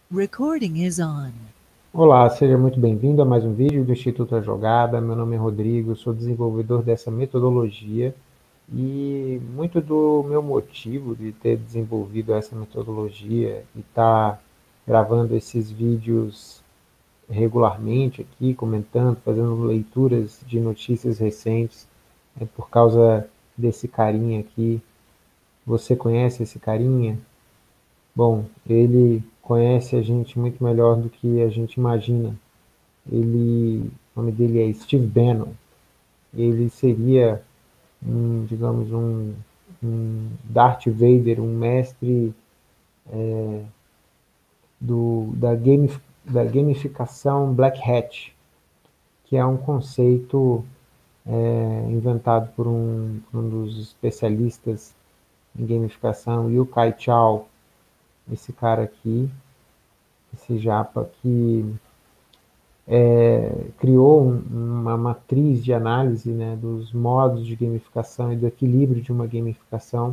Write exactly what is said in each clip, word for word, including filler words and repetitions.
Recording is on. Olá, seja muito bem-vindo a mais um vídeo do Instituto A Jogada. Meu nome é Rodrigo, sou desenvolvedor dessa metodologia e muito do meu motivo de ter desenvolvido essa metodologia e estar tá gravando esses vídeos regularmente aqui, comentando, fazendo leituras de notícias recentes, é por causa desse carinha aqui. Você conhece esse carinha? Bom, ele conhece a gente muito melhor do que a gente imagina. Ele, o nome dele é Steve Bannon. Ele seria, um, digamos, um, um Darth Vader, um mestre é, do, da, game, da gamificação Black Hat, que é um conceito é, inventado por um, por um dos especialistas em gamificação, Yu Kai Chao, esse cara aqui, esse japa que é, criou um, uma matriz de análise, né, dos modos de gamificação e do equilíbrio de uma gamificação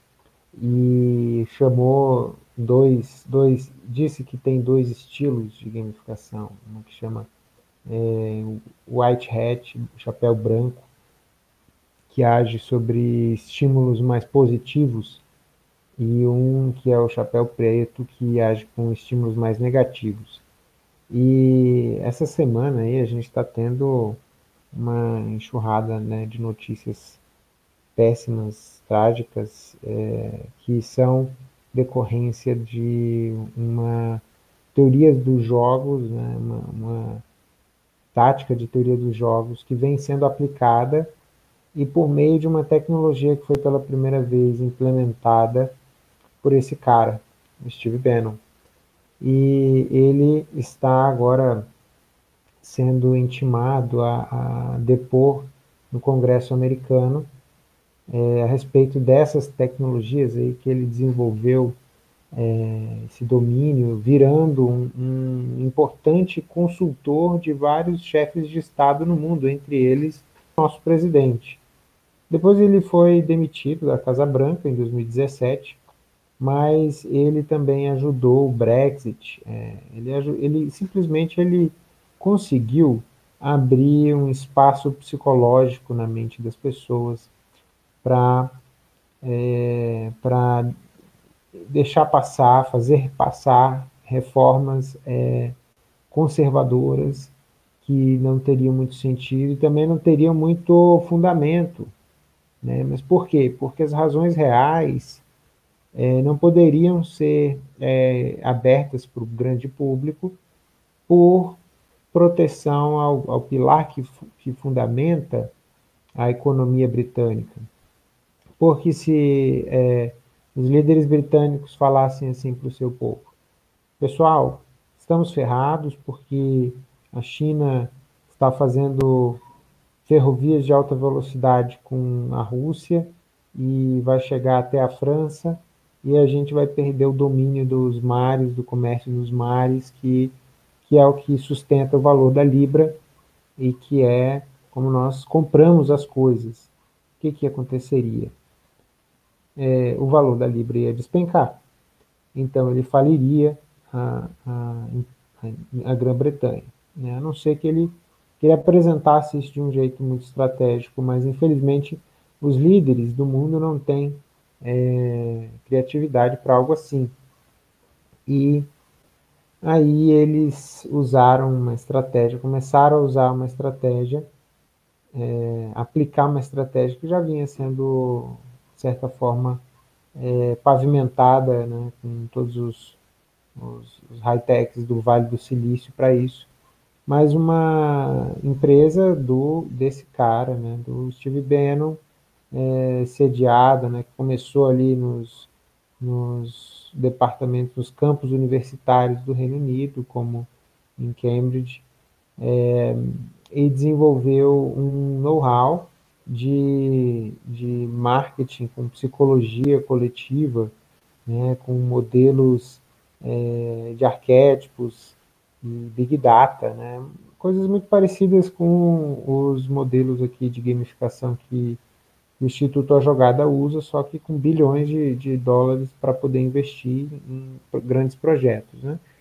e chamou dois, dois disse que tem dois estilos de gamificação, uma que chama é, White Hat, chapéu branco, que age sobre estímulos mais positivos, e um que é o chapéu preto, que age com estímulos mais negativos. E essa semana aí a gente está tendo uma enxurrada, né, de notícias péssimas, trágicas, é, que são decorrência de uma teoria dos jogos, né, uma, uma tática de teoria dos jogos que vem sendo aplicada e por meio de uma tecnologia que foi pela primeira vez implementada por esse cara, Steve Bannon. E ele está agora sendo intimado a, a depor no Congresso americano é, a respeito dessas tecnologias aí que ele desenvolveu, é, esse domínio, virando um, um importante consultor de vários chefes de Estado no mundo, entre eles nosso presidente. Depois ele foi demitido da Casa Branca em dois mil e dezessete, mas ele também ajudou o Brexit. É, ele, ele simplesmente ele conseguiu abrir um espaço psicológico na mente das pessoas para é, para deixar passar, fazer passar reformas é, conservadoras que não teriam muito sentido e também não teriam muito fundamento. Né? Mas por quê? Porque as razões reais é, não poderiam ser é, abertas para o grande público por proteção ao, ao pilar que, que fundamenta a economia britânica. Porque se é, os líderes britânicos falassem assim para o seu povo: pessoal, estamos ferrados porque a China está fazendo ferrovias de alta velocidade com a Rússia e vai chegar até a França, e a gente vai perder o domínio dos mares, do comércio nos mares, que, que é o que sustenta o valor da Libra e que é como nós compramos as coisas. O que, que aconteceria? É, o valor da Libra ia despencar. Então ele faliria a, a, a Grã-Bretanha, né? A não ser que ele, que ele apresentasse isso de um jeito muito estratégico, mas infelizmente os líderes do mundo não têm é, criatividade para algo assim. E aí eles usaram uma estratégia, começaram a usar uma estratégia, é, aplicar uma estratégia que já vinha sendo, de certa forma, é, pavimentada, né, com todos os, os, os high-techs do Vale do Silício para isso, mas uma empresa do desse cara, né, do Steve Bannon, é, sediada, né, que começou ali nos, nos departamentos, nos campos universitários do Reino Unido, como em Cambridge, é, e desenvolveu um know-how de, de marketing com psicologia coletiva, né, com modelos é, de arquétipos e Big Data, né, coisas muito parecidas com os modelos aqui de gamificação que o Instituto A Jogada usa, só que com bilhões de, de dólares para poder investir em grandes projetos. Né?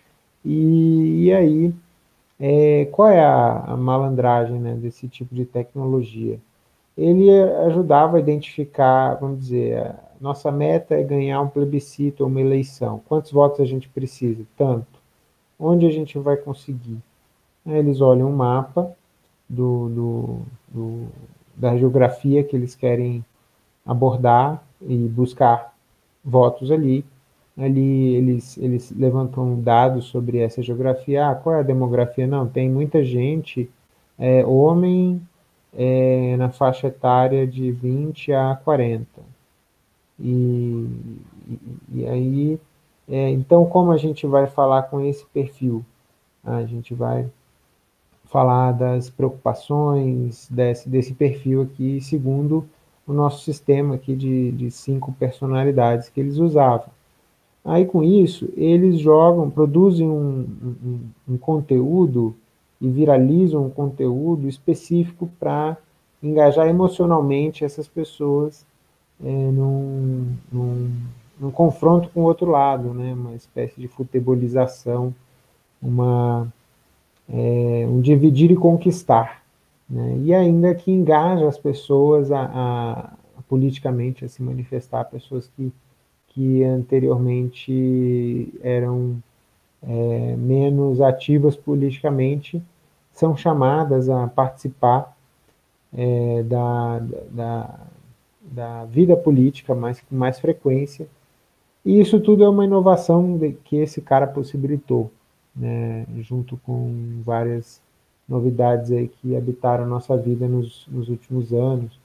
E, e aí, é, qual é a, a malandragem, né, desse tipo de tecnologia? Ele ajudava a identificar, vamos dizer, a nossa meta é ganhar um plebiscito ou uma eleição. Quantos votos a gente precisa? Tanto. Onde a gente vai conseguir? Aí eles olham um mapa do, do, do, da geografia que eles querem abordar e buscar votos ali. Ali eles, eles levantam dados sobre essa geografia. Ah, qual é a demografia? Não, tem muita gente, é, homem é, na faixa etária de vinte a quarenta. E, e, e aí, é, então, como a gente vai falar com esse perfil? A gente vai falar das preocupações desse, desse perfil aqui, segundo o nosso sistema aqui de, de cinco personalidades que eles usavam. Aí, com isso, eles jogam, produzem um, um, um conteúdo e viralizam um conteúdo específico para engajar emocionalmente essas pessoas é, num, num, num confronto com o outro lado, né? Uma espécie de futebolização, uma, é, um dividir e conquistar, né? E ainda que engaja as pessoas a, a, a politicamente a se manifestar, pessoas que, que anteriormente eram é, menos ativas politicamente, são chamadas a participar é, da, da, da vida política mais, com mais frequência. E isso tudo é uma inovação de, que esse cara possibilitou, né, junto com várias novidades aí que habitaram a nossa vida nos, nos últimos anos,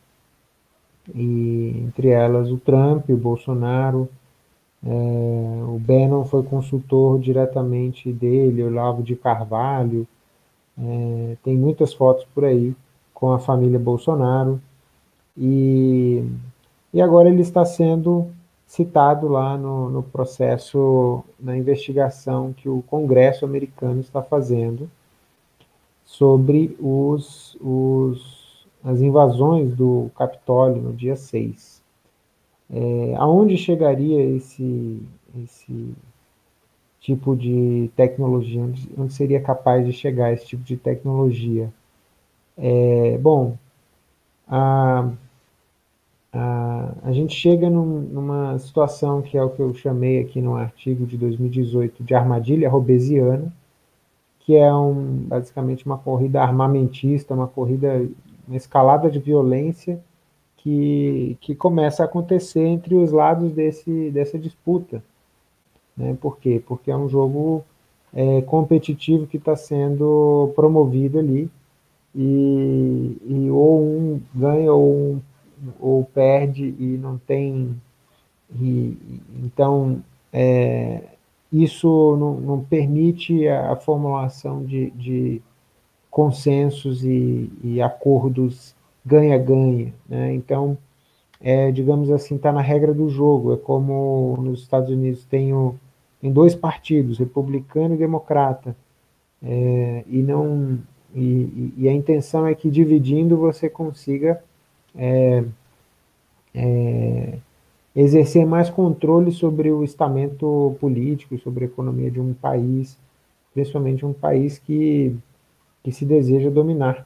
e entre elas o Trump, o Bolsonaro, é, o Bannon foi consultor diretamente dele, o Olavo de Carvalho, é, tem muitas fotos por aí com a família Bolsonaro, e, e agora ele está sendo citado lá no, no processo, na investigação que o Congresso americano está fazendo sobre os, os, as invasões do Capitólio no dia seis. É, aonde chegaria esse, esse tipo de tecnologia? Onde, onde seria capaz de chegar esse tipo de tecnologia? É, bom, a, a, a gente chega num, numa situação que é o que eu chamei aqui no artigo de dois mil e dezoito de armadilha robesiana, que é um, basicamente uma corrida armamentista, uma corrida, uma escalada de violência que, que começa a acontecer entre os lados desse, dessa disputa. Né? Por quê? Porque é um jogo é, competitivo que está sendo promovido ali, e, e ou um ganha ou, um, ou perde e não tem. E, então, é, isso não, não permite a, a formulação de, de consensos e, e acordos ganha-ganha. Né? Então, é, digamos assim, está na regra do jogo. É como nos Estados Unidos tem, o, tem dois partidos, republicano e democrata, é, e não e, e, a intenção é que dividindo você consiga é, é, exercer mais controle sobre o estamento político, sobre a economia de um país, principalmente um país que, que se deseja dominar.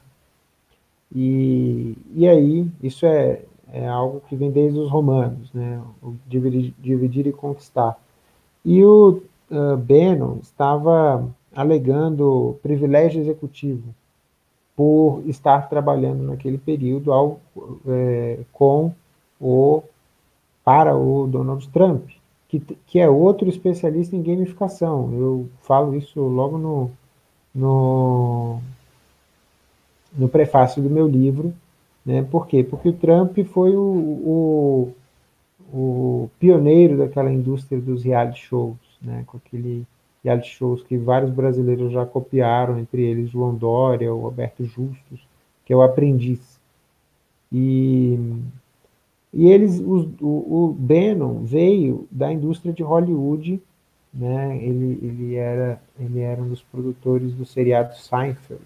E, e aí, isso é, é algo que vem desde os romanos, né? O dividir, dividir e conquistar. E o uh, Bannon estava alegando privilégio executivo por estar trabalhando naquele período ao, é, com o, para o Donald Trump, que, que é outro especialista em gamificação. Eu falo isso logo no, no, no prefácio do meu livro. Né? Por quê? Porque o Trump foi o, o, o pioneiro daquela indústria dos reality shows, né? Com aquele reality shows que vários brasileiros já copiaram, entre eles João Dória, o Roberto Justus, que é o Aprendiz. E, e eles, os, o, o Bannon veio da indústria de Hollywood, né? Ele, ele, era, ele era um dos produtores do seriado Seinfeld.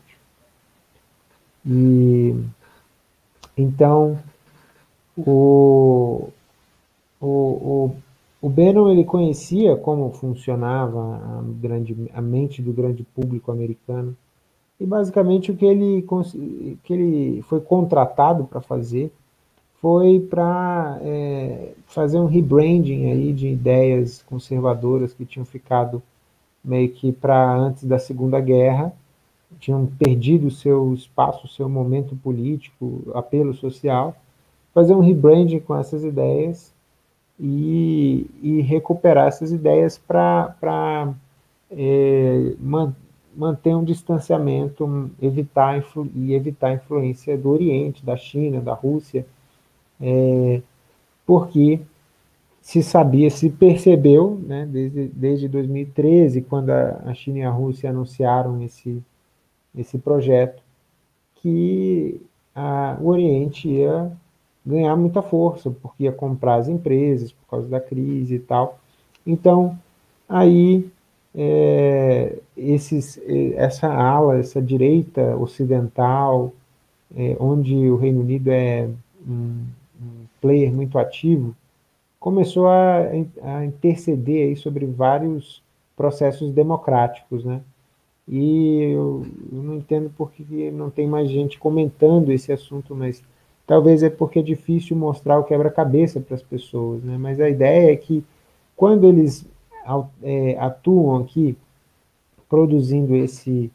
E então o, o, o O Bannon ele conhecia como funcionava a, grande, a mente do grande público americano e basicamente o que ele, que ele foi contratado para fazer foi para é, fazer um rebranding aí de ideias conservadoras que tinham ficado meio que para antes da Segunda Guerra, tinham perdido o seu espaço, o seu momento político, apelo social, fazer um rebranding com essas ideias e, e recuperar essas ideias para é, man, manter um distanciamento, evitar influ, e evitar a influência do Oriente, da China, da Rússia, é, porque se sabia, se percebeu, né, desde, desde dois mil e treze, quando a, a China e a Rússia anunciaram esse, esse projeto, que a, o Oriente ia ganhar muita força, porque ia comprar as empresas por causa da crise e tal. Então, aí, é, esses, essa ala, essa direita ocidental, é, onde o Reino Unido é um, um player muito ativo, começou a, a interceder aí sobre vários processos democráticos, né? E eu, eu não entendo por que não tem mais gente comentando esse assunto, mas talvez é porque é difícil mostrar o quebra-cabeça para as pessoas, né? Mas a ideia é que quando eles é, atuam aqui produzindo esse,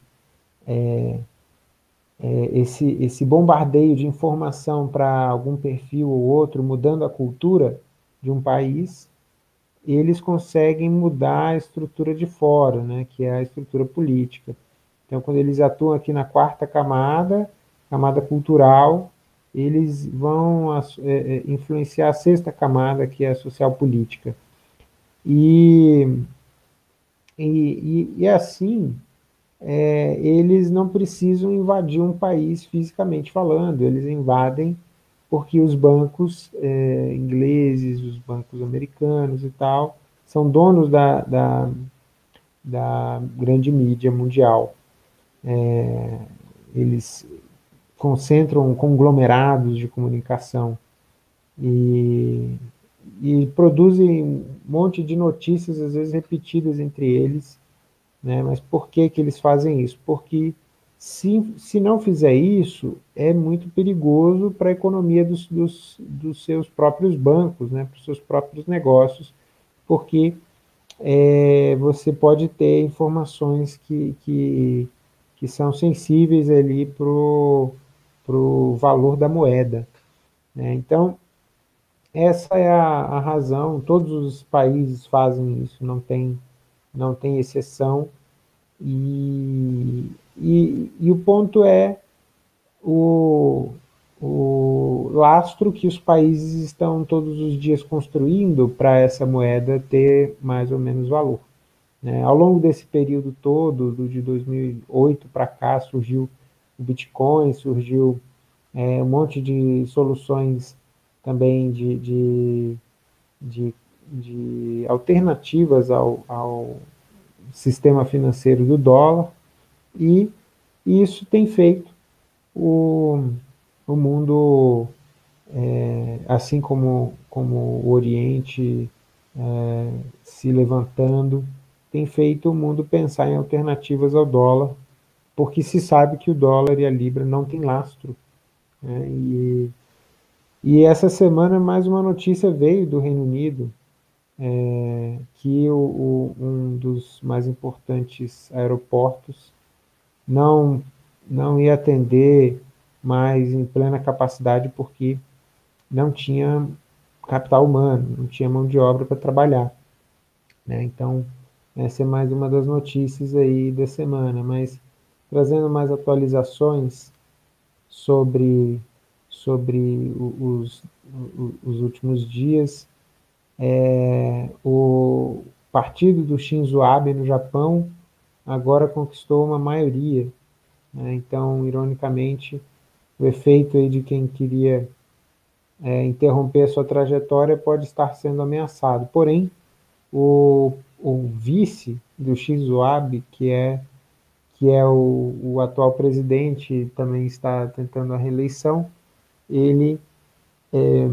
é, esse, esse bombardeio de informação para algum perfil ou outro, mudando a cultura de um país, eles conseguem mudar a estrutura de fora, né, que é a estrutura política. Então, quando eles atuam aqui na quarta camada, camada cultural, eles vão é, é, influenciar a sexta camada, que é a social política. E, e, e assim, é, eles não precisam invadir um país fisicamente falando, eles invadem porque os bancos é, ingleses, os bancos americanos e tal, são donos da, da, da grande mídia mundial. É, eles concentram conglomerados de comunicação e, e produzem um monte de notícias, às vezes repetidas entre eles, né? Mas por que, que eles fazem isso? Porque se, se não fizer isso, é muito perigoso para a economia dos, dos, dos seus próprios bancos, né? Para os seus próprios negócios, porque é, você pode ter informações que, que, que são sensíveis ali para o valor da moeda, né? Então, essa é a, a razão, todos os países fazem isso, não tem, não tem exceção, e, e, e o ponto é o, o lastro que os países estão todos os dias construindo para essa moeda ter mais ou menos valor, né? Ao longo desse período todo, do, de dois mil e oito para cá, surgiu o Bitcoin, surgiu é, um monte de soluções também de, de, de, de alternativas ao, ao sistema financeiro do dólar, e isso tem feito o, o mundo, é, assim como, como o Oriente é, se levantando, tem feito o mundo pensar em alternativas ao dólar, porque se sabe que o dólar e a libra não têm lastro, né? E, e essa semana mais uma notícia veio do Reino Unido, é, que o, o, um dos mais importantes aeroportos não, não ia atender mais em plena capacidade porque não tinha capital humano, não tinha mão de obra para trabalhar, né? Então, essa é mais uma das notícias aí da semana, mas trazendo mais atualizações sobre, sobre os, os últimos dias, é, o partido do Shinzo Abe no Japão agora conquistou uma maioria, né? Então, ironicamente, o efeito aí de quem queria é, interromper a sua trajetória pode estar sendo ameaçado. Porém, o, o vice do Shinzo Abe, que é, que é o, o atual presidente, também está tentando a reeleição, ele é,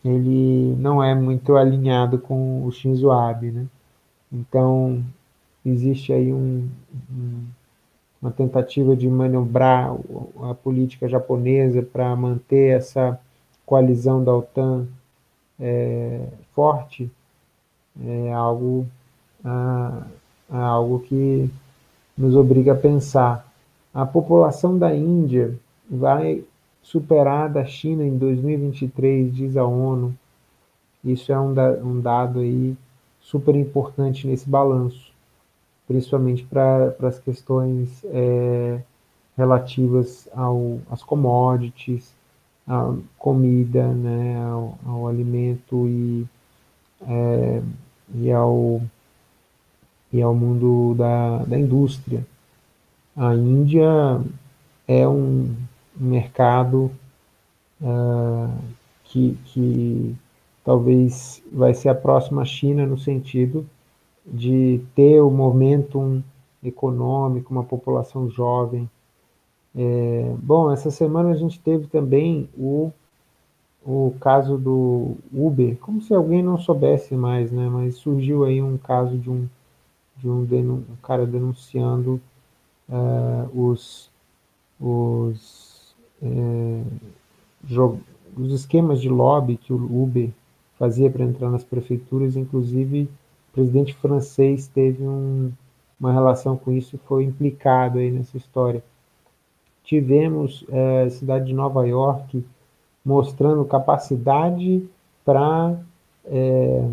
ele não é muito alinhado com o Shinzo Abe, né? Então, existe aí um, um, uma tentativa de manobrar a política japonesa para manter essa coalizão da OTAN é, forte, é algo, ah, é algo que nos obriga a pensar. A população da Índia vai superar a da China em dois mil e vinte e três, diz a ONU. Isso é um, da, um dado aí super importante nesse balanço, principalmente para as questões é, relativas ao, às commodities, à comida, né, ao, ao alimento e, é, e, ao, e ao mundo da, da indústria. A Índia é um mercado uh, que, que talvez vai ser a próxima China no sentido de ter o momentum econômico, uma população jovem. É, bom, essa semana a gente teve também o, o caso do Uber, como se alguém não soubesse mais, né? Mas surgiu aí um caso de um, de um, um cara denunciando uh, os, os, é, os esquemas de lobby que o Uber fazia para entrar nas prefeituras, inclusive o presidente francês teve um, uma relação com isso e foi implicado aí nessa história. Tivemos é, a cidade de Nova York mostrando capacidade para é,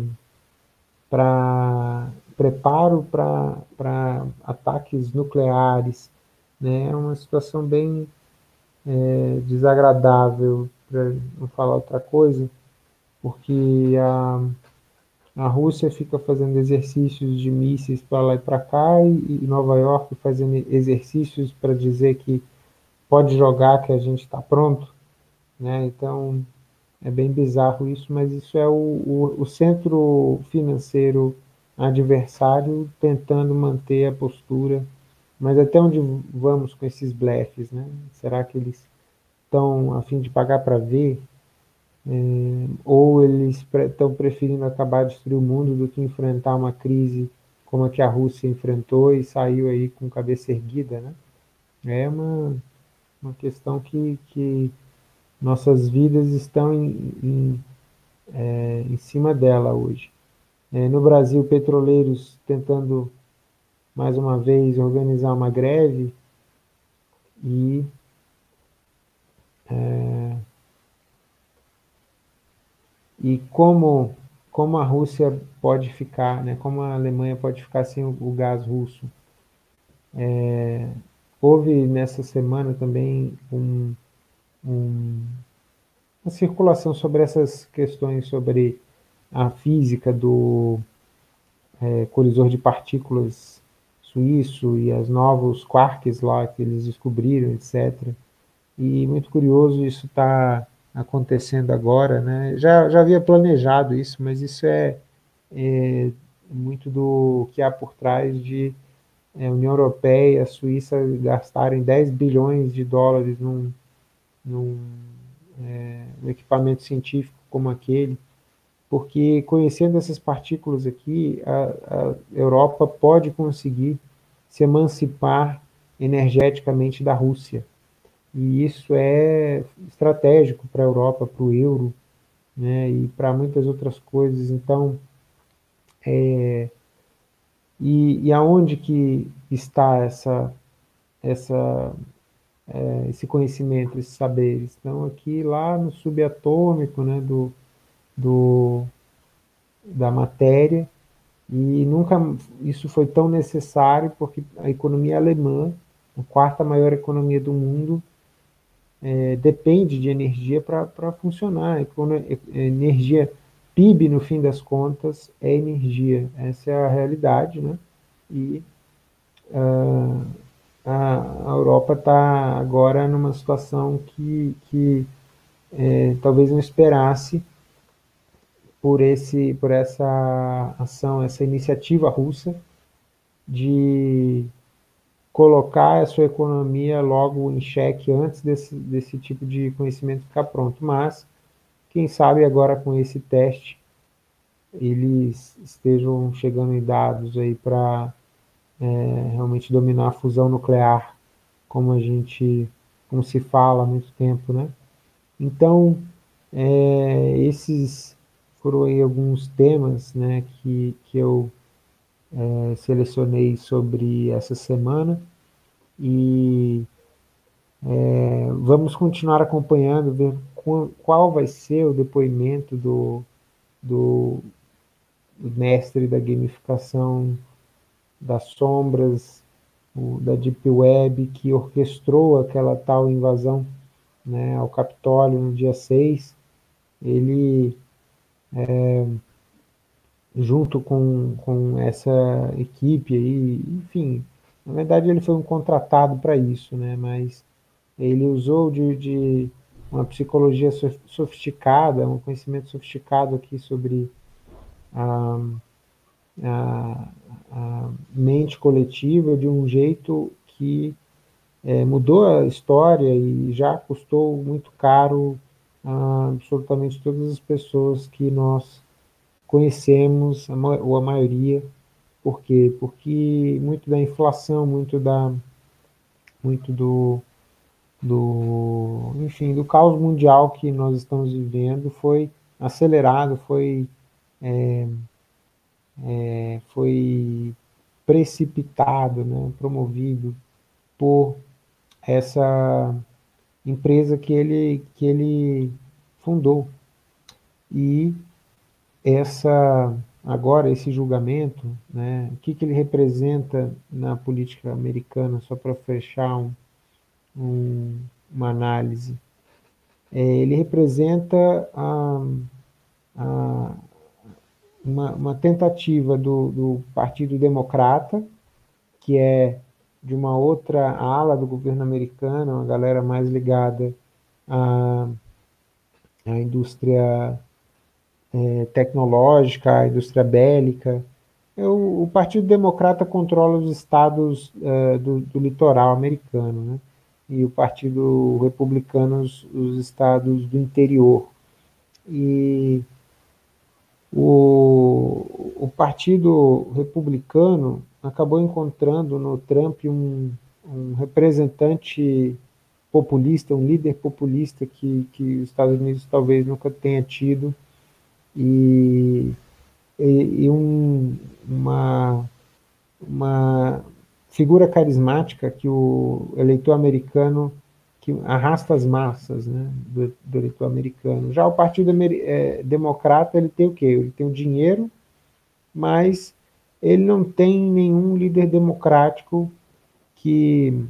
para preparo para ataques nucleares, né? É uma situação bem é, desagradável, para não falar outra coisa, porque a, a Rússia fica fazendo exercícios de mísseis para lá e para cá, e, e Nova York fazendo exercícios para dizer que pode jogar, que a gente está pronto, né? Então é bem bizarro isso, mas isso é o, o, o centro financeiro adversário tentando manter a postura. Mas até onde vamos com esses blefes, né? Será que eles estão a fim de pagar para ver? É, ou eles estão preferindo acabar de destruir o mundo do que enfrentar uma crise como a que a Rússia enfrentou e saiu aí com cabeça erguida, né? É uma, uma questão que, que nossas vidas estão em, em, é, em cima dela hoje. É, no Brasil, petroleiros tentando mais uma vez organizar uma greve e é, e como como a Rússia pode ficar, né? Como a Alemanha pode ficar sem o, o gás russo. É, houve nessa semana também um, um, uma circulação sobre essas questões sobre a física do é, colisor de partículas suíço e os novos quarks lá que eles descobriram, etcétera. E muito curioso isso está acontecendo agora, né? Já, já havia planejado isso, mas isso é, é muito do que há por trás de é, União Europeia e a Suíça gastarem dez bilhões de dólares num, num é, um equipamento científico como aquele, porque conhecendo essas partículas aqui, a, a Europa pode conseguir se emancipar energeticamente da Rússia. E isso é estratégico para a Europa, para o euro, né, e para muitas outras coisas. Então, é, e, e aonde que está essa, essa, é, esse conhecimento, esses saberes? Estão aqui lá no subatômico, né, do, do, da matéria, e nunca isso foi tão necessário, porque a economia alemã, a quarta maior economia do mundo, é, depende de energia para funcionar. Energia, P I B, no fim das contas, é energia. Essa é a realidade, né? E uh, a, a Europa está agora numa situação que, que é, talvez não esperasse por, esse, por essa ação, essa iniciativa russa de colocar a sua economia logo em xeque antes desse, desse tipo de conhecimento ficar pronto. Mas quem sabe agora com esse teste eles estejam chegando em dados aí para é, realmente dominar a fusão nuclear, como a gente, como se fala há muito tempo, né? Então, é, esses foram aí alguns temas, né, que, que eu é, selecionei sobre essa semana e é, vamos continuar acompanhando, ver qual, qual vai ser o depoimento do, do mestre da gamificação das sombras, o, da Deep Web, que orquestrou aquela tal invasão, né, ao Capitólio no dia seis. Ele, é, junto com, com essa equipe aí, enfim, na verdade ele foi um contratado para isso, né, mas ele usou de, de uma psicologia sofisticada, um conhecimento sofisticado aqui sobre a, a, a mente coletiva de um jeito que é, mudou a história e já custou muito caro a absolutamente todas as pessoas que nós conhecemos, a, ou a maioria. Por quê? Porque muito da inflação, muito, da, muito do, do, enfim, do caos mundial que nós estamos vivendo foi acelerado, foi, é, é, foi precipitado, né, promovido por essa empresa que ele, que ele fundou. E essa, agora, esse julgamento, né, o que, que ele representa na política americana, só para fechar um, um, uma análise. É, ele representa a, a, uma, uma tentativa do, do Partido Democrata, que é de uma outra ala do governo americano, uma galera mais ligada à, à indústria é, tecnológica, à indústria bélica. É, o, o Partido Democrata controla os estados é, do, do litoral americano, né? E o Partido Republicano os, os estados do interior. E o, o Partido Republicano acabou encontrando no Trump um, um representante populista, um líder populista que, que os Estados Unidos talvez nunca tenha tido, e, e, e um, uma, uma figura carismática que o eleitor americano, que arrasta as massas, né, do, do eleitor americano. Já o Partido é, Democrata, ele tem o quê? Ele tem o dinheiro, mas ele não tem nenhum líder democrático que,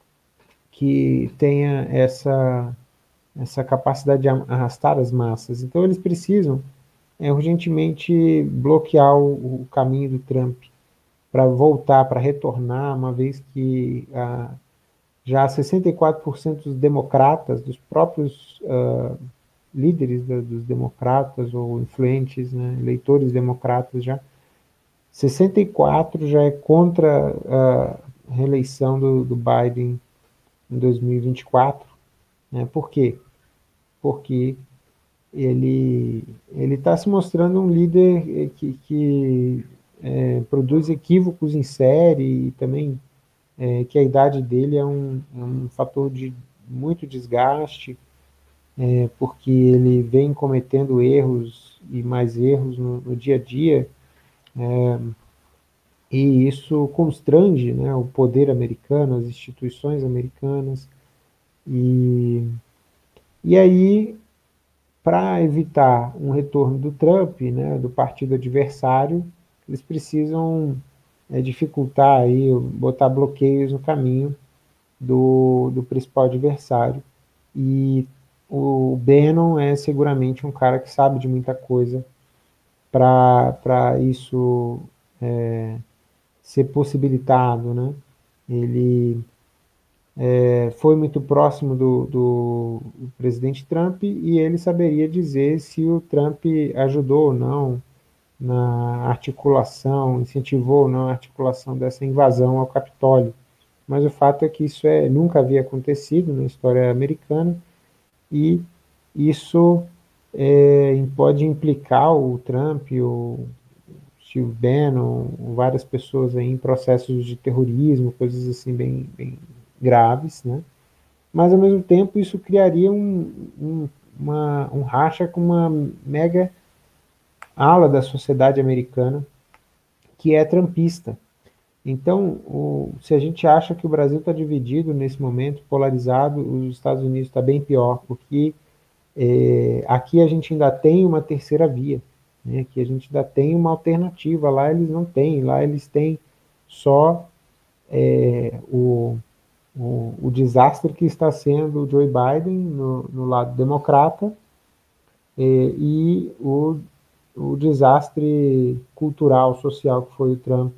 que tenha essa, essa capacidade de arrastar as massas. Então eles precisam é, urgentemente bloquear o, o caminho do Trump para voltar, para retornar, uma vez que ah, já sessenta e quatro por cento dos democratas, dos próprios uh, líderes da, dos democratas ou influentes, né, eleitores democratas já, sessenta e quatro já é contra a reeleição do, do Biden em dois mil e vinte e quatro. Né? Por quê? Porque ele ele está se mostrando um líder que, que é, produz equívocos em série e também é, que a idade dele é um, é um fator de muito desgaste, é, porque ele vem cometendo erros e mais erros no, no dia a dia, é, e isso constrange, né, o poder americano, as instituições americanas, e, e aí, para evitar um retorno do Trump, né, do partido adversário, eles precisam é, dificultar, aí, botar bloqueios no caminho do, do principal adversário. E o Bannon é seguramente um cara que sabe de muita coisa para isso é, ser possibilitado, né? Ele é, foi muito próximo do, do, do presidente Trump e ele saberia dizer se o Trump ajudou ou não na articulação, incentivou ou não a articulação dessa invasão ao Capitólio. Mas o fato é que isso é, nunca havia acontecido na história americana, e isso é, pode implicar o Trump, o Steve Bannon, várias pessoas aí em processos de terrorismo, coisas assim bem, bem graves, né? Mas, ao mesmo tempo, isso criaria um, um, uma, um racha com uma mega ala da sociedade americana que é trumpista. Então, o, se a gente acha que o Brasil está dividido nesse momento, polarizado, os Estados Unidos está bem pior, porque é, aqui a gente ainda tem uma terceira via, né? Aqui a gente ainda tem uma alternativa, lá eles não têm, lá eles têm só é, o, o, o desastre que está sendo o Joe Biden no, no lado democrata é, e o, o desastre cultural, social que foi o Trump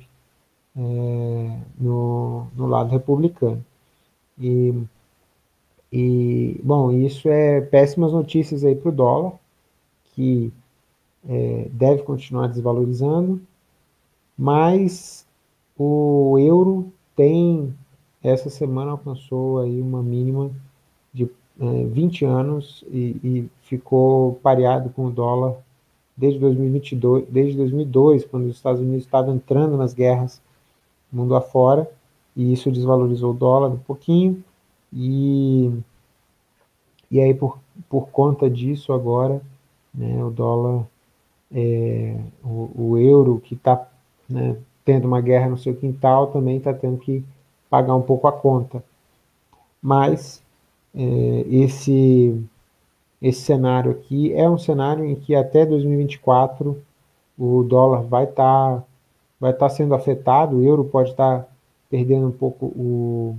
é, no, no lado republicano. E, e, bom, isso é péssimas notícias aí para o dólar, que é, deve continuar desvalorizando, mas o euro tem, essa semana alcançou aí uma mínima de é, vinte anos e, e ficou pareado com o dólar desde dois mil e vinte e dois, desde dois mil e dois, quando os Estados Unidos estavam entrando nas guerras mundo afora, e isso desvalorizou o dólar um pouquinho, e, e aí por, por conta disso agora, né, o dólar, é, o, o euro que está, né, tendo uma guerra no seu quintal, também está tendo que pagar um pouco a conta. Mas é, esse, esse cenário aqui é um cenário em que até dois mil e vinte e quatro o dólar vai estar tá, vai tá sendo afetado, o euro pode estar tá perdendo um pouco o,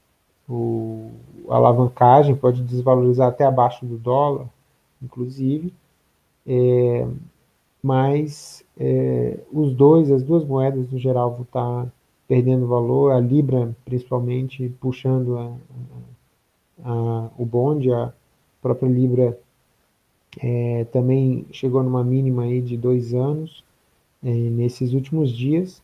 o, a alavancagem, pode desvalorizar até abaixo do dólar, inclusive, é, mas é, os dois, as duas moedas no geral vão estar perdendo valor, a Libra principalmente puxando a, a, o bonde, a própria Libra é, também chegou numa mínima aí de dois anos é, nesses últimos dias.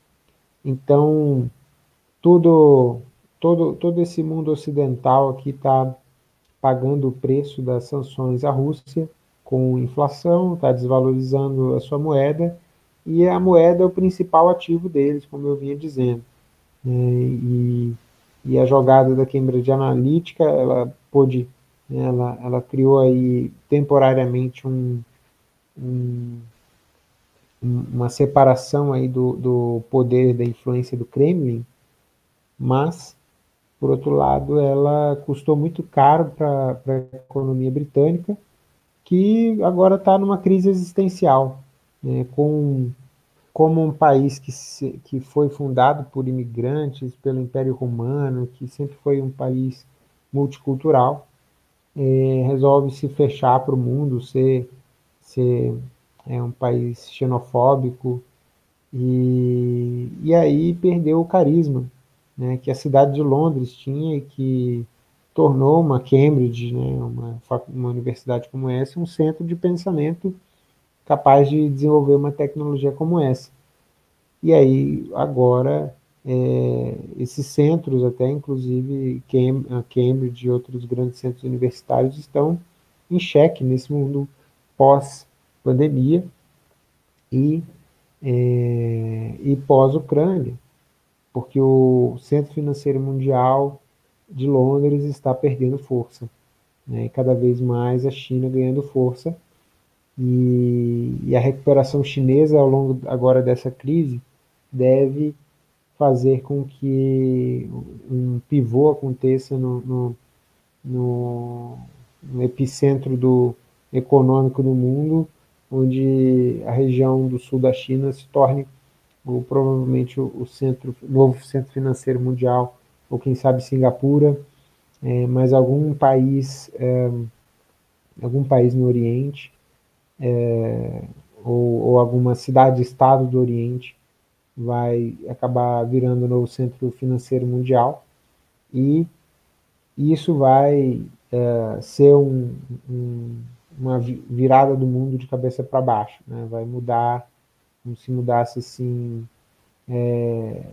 Então, tudo, todo, todo esse mundo ocidental aqui está pagando o preço das sanções à Rússia com inflação, está desvalorizando a sua moeda, e a moeda é o principal ativo deles, como eu vinha dizendo. É, e, e a jogada da Cambridge Analytica, ela pôde, né, ela, ela criou aí temporariamente um, um, uma separação aí do, do poder da influência do Kremlin, mas, por outro lado, ela custou muito caro para a economia britânica, que agora está numa crise existencial, né, com, como um país que, se, que foi fundado por imigrantes, pelo Império Romano, que sempre foi um país multicultural, é, resolve se fechar para o mundo, ser, ser é, um país xenofóbico, e, e aí perdeu o carisma, né, que a cidade de Londres tinha e que tornou uma Cambridge, né, uma, uma universidade como essa, um centro de pensamento capaz de desenvolver uma tecnologia como essa. E aí, agora, é, esses centros, até inclusive Cambridge e outros grandes centros universitários, estão em xeque nesse mundo pós-pandemia e, é, e pós-Ucrânia, porque o Centro Financeiro Mundial de Londres está perdendo força, né? E cada vez mais a China ganhando força, e, e a recuperação chinesa ao longo agora dessa crise deve fazer com que um pivô aconteça no, no, no, no epicentro do econômico do mundo, onde a região do sul da China se torne ou provavelmente o, o centro, novo centro financeiro mundial, ou quem sabe Singapura, é, mas algum país, é, algum país no Oriente, é, ou, ou alguma cidade-estado do Oriente vai acabar virando o novo centro financeiro mundial, e isso vai é, ser um, um, uma virada do mundo de cabeça para baixo, né? Vai mudar, como se mudasse assim, é,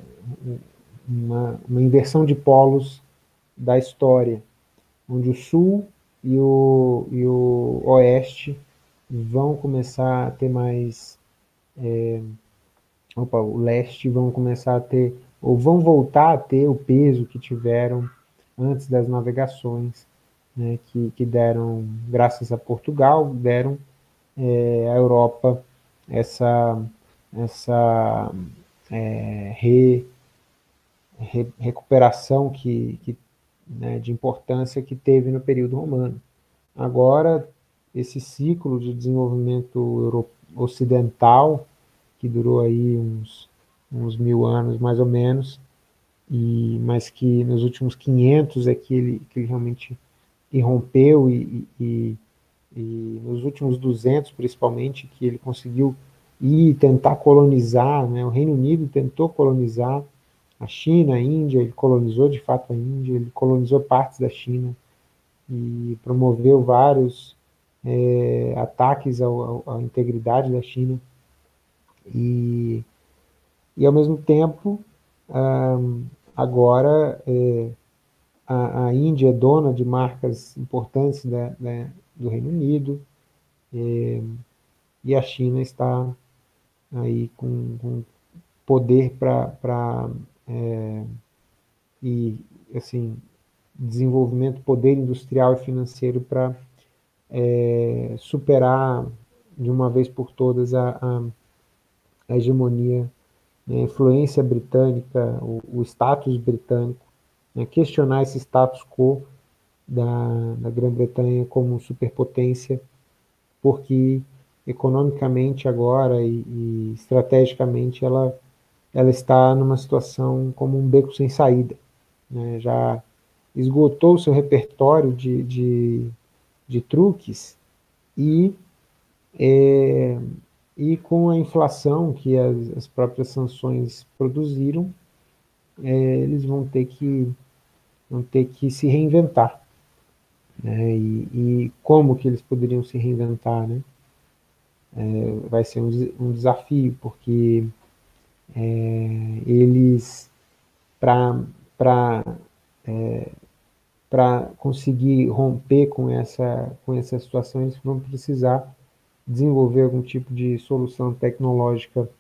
uma, uma inversão de polos da história, onde o sul e o, e o oeste vão começar a ter mais, é, opa, o leste vão começar a ter, ou vão voltar a ter o peso que tiveram antes das navegações, né, que, que deram, graças a Portugal, deram é, à Europa essa, essa é, re, re, recuperação que, que, né, de importância que teve no período romano. Agora, esse ciclo de desenvolvimento ocidental, que durou aí uns, uns mil anos mais ou menos, e, mas que nos últimos quinhentos é que ele, que ele realmente irrompeu e, e, e nos últimos duzentos principalmente, que ele conseguiu ir tentar colonizar, né? O Reino Unido tentou colonizar a China, a Índia, ele colonizou de fato a Índia, ele colonizou partes da China e promoveu vários é, ataques ao, ao, à integridade da China e, e ao mesmo tempo, ah, agora é, a, a Índia é dona de marcas importantes da, da, do Reino Unido, é, e a China está aí com, com poder para é, e assim desenvolvimento, poder industrial e financeiro para é, superar de uma vez por todas a, a, a hegemonia, né, a influência britânica, o, o status britânico, né, questionar esse status quo da, da Grã-Bretanha como superpotência, porque economicamente agora e, e estrategicamente ela, ela está numa situação como um beco sem saída, né? Já esgotou o seu repertório de, de, de truques e, é, e com a inflação que as, as próprias sanções produziram, é, eles vão ter que, vão ter que se reinventar. Né? E, e como que eles poderiam se reinventar, né? É, vai ser um, um desafio, porque é, eles, para para conseguir romper com essa, com essa situação, eles vão precisar desenvolver algum tipo de solução tecnológica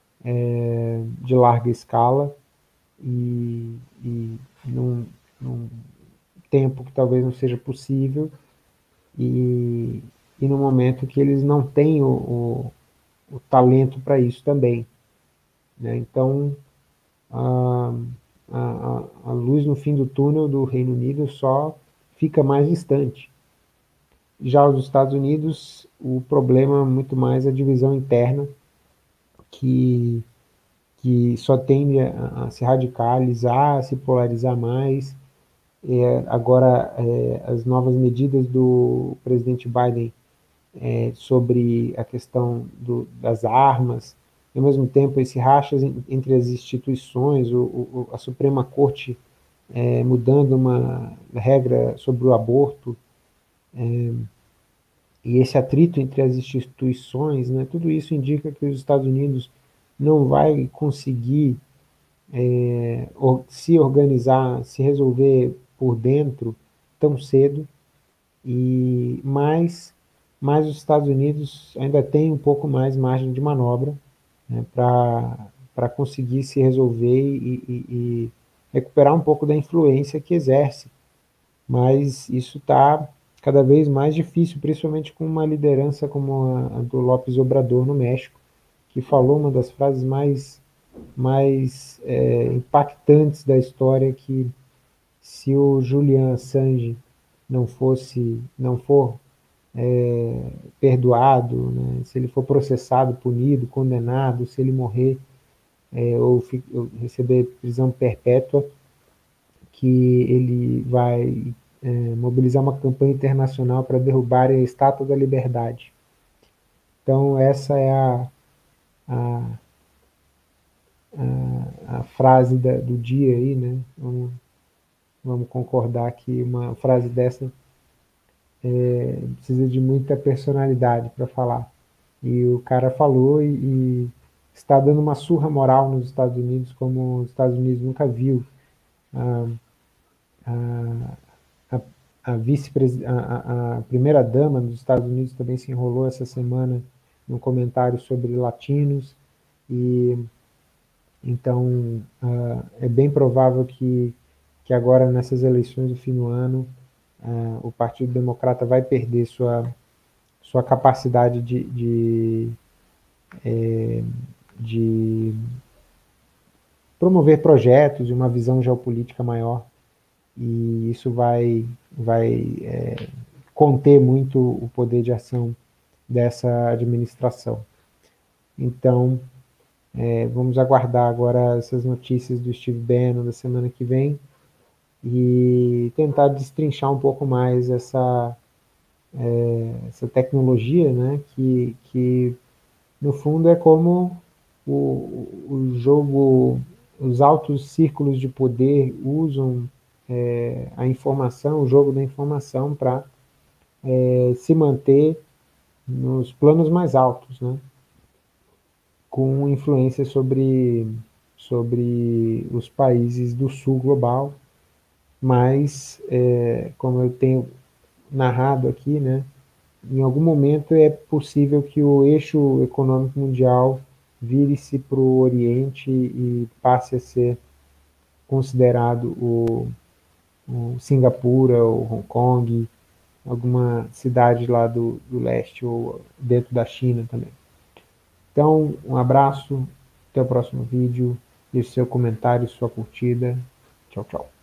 é, de larga escala e, e num, num tempo que talvez não seja possível e, e no momento que eles não têm o, o, o talento para isso também. Né? Então, a, a, a luz no fim do túnel do Reino Unido só fica mais distante. Já os Estados Unidos, o problema é muito mais a divisão interna, que, que só tende a, a se radicalizar, a se polarizar mais. É, agora, é, as novas medidas do presidente Biden é, sobre a questão do, das armas, e ao mesmo tempo esse rachas entre as instituições, o, o, a Suprema Corte é, mudando uma regra sobre o aborto, é, e esse atrito entre as instituições, né, tudo isso indica que os Estados Unidos não vai conseguir é, se organizar, se resolver por dentro tão cedo, e mais, mais os Estados Unidos ainda tem um pouco mais margem de manobra, né, para conseguir se resolver e, e, e recuperar um pouco da influência que exerce, mas isso está cada vez mais difícil, principalmente com uma liderança como a, a do López Obrador no México, que falou uma das frases mais, mais é, impactantes da história, que se o Julian Assange não fosse, não for é, perdoado, né, se ele for processado, punido, condenado, se ele morrer é, ou, fi, ou receber prisão perpétua, que ele vai é, mobilizar uma campanha internacional para derrubar a Estátua da Liberdade. Então, essa é a, a, a, a frase da, do dia aí, né? Vamos, vamos concordar que uma frase dessa é, precisa de muita personalidade para falar. E o cara falou e, e está dando uma surra moral nos Estados Unidos como os Estados Unidos nunca viu. A, a, a, a, vice a, a, a primeira-dama dos Estados Unidos também se enrolou essa semana num comentário sobre latinos, e então uh, é bem provável que, que agora nessas eleições do fim do ano uh, o Partido Democrata vai perder sua, sua capacidade de, de, é, de promover projetos e uma visão geopolítica maior, e isso vai, vai é, conter muito o poder de ação dessa administração. Então, é, vamos aguardar agora essas notícias do Steve Bannon da semana que vem e tentar destrinchar um pouco mais essa, é, essa tecnologia, né, que, que no fundo é como o, o jogo, os altos círculos de poder usam é, a informação, o jogo da informação para é, se manter nos planos mais altos, né, com influência sobre, sobre os países do sul global, mas, é, como eu tenho narrado aqui, né, em algum momento é possível que o eixo econômico mundial vire-se para o Oriente e passe a ser considerado o, o Singapura, ou Hong Kong, alguma cidade lá do, do leste, ou dentro da China também. Então, um abraço, até o próximo vídeo, deixe seu comentário, sua curtida. Tchau, tchau.